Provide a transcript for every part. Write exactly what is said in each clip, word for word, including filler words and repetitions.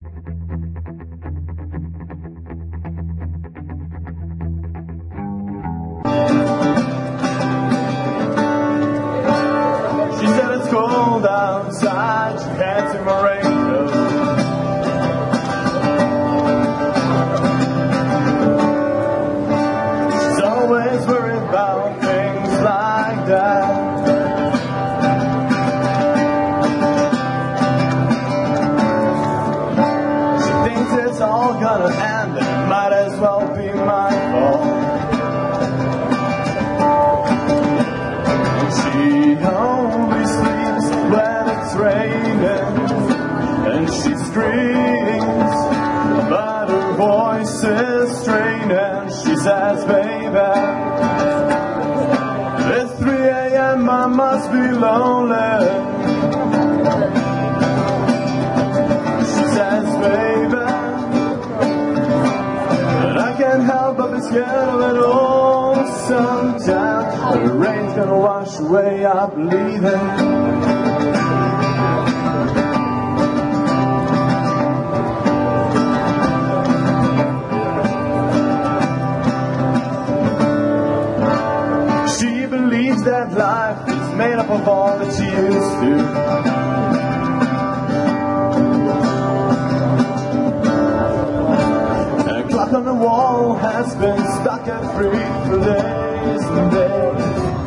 She said it's cold outside, she can't see my raincoat. She's always worried about things like that. She thinks it's all gonna end, it might as well be my fault. She only sleeps when it's raining, and she screams, but her voice is straining. She says, baby, it's three a m, I must be lonely. She says, baby, and I can't help but be scared of it all. Sometimes the rain's gonna wash away our bleeding. She believes that life is made up of all that she used to. On the wall has been stuck at three for days and days.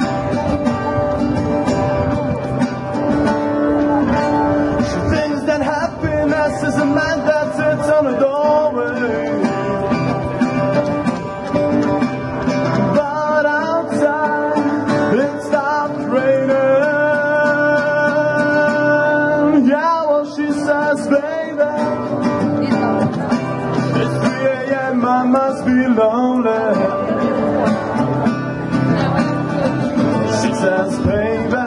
She thinks that happiness is a man that sits on a doorway. But outside it stopped raining. Yeah, well, she says, baby, I must be lonely. She says, baby,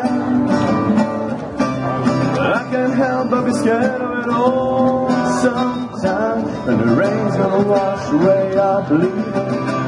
I can't help but be scared of it all. Sometimes, and the rain's gonna wash away our bleeding.